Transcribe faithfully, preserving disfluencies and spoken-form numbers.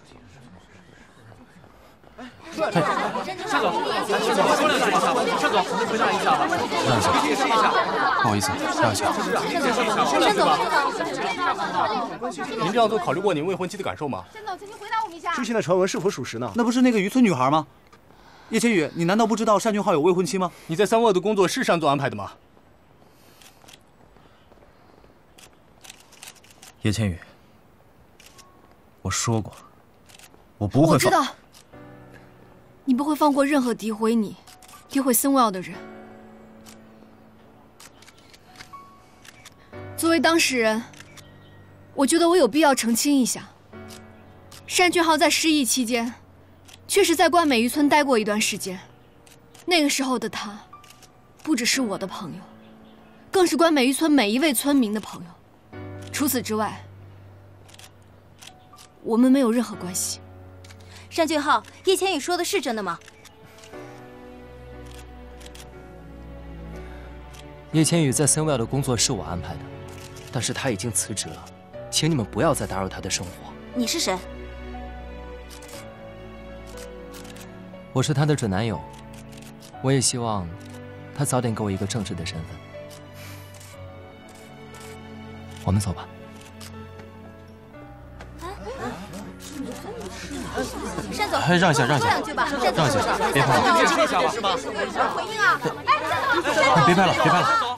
单总，单总，说两句吧，单总，回答一下吧。让一下，不好意思，让一下。单总， 您这样做考虑过您未婚妻的感受吗？ 单总，请您回答我们一下。 之前的传闻是否属实呢？ 那不是那个渔村女孩吗？叶千羽，你难道不知道单俊浩有未婚妻吗？ 你在三沃的工作是单总安排的吗？ 叶千羽，我说过了，我不会。 我知道。 你不会放过任何诋毁你、诋毁森威尔的人。作为当事人，我觉得我有必要澄清一下：单俊浩在失忆期间，确实在关美渔村待过一段时间。那个时候的他，不只是我的朋友，更是关美渔村每一位村民的朋友。除此之外，我们没有任何关系。 单俊浩，叶千羽说的是真的吗？ 叶千羽在森威尔的工作是我安排的，但是他已经辞职了，请你们不要再打扰他的生活。 你是谁？ 我是他的准男友，我也希望他早点给我一个正式的身份。我们走吧。 单总， 让一下，让一下， 说两句吧， 让一下，别拍了， 回应啊！哎， 别拍了，别拍了。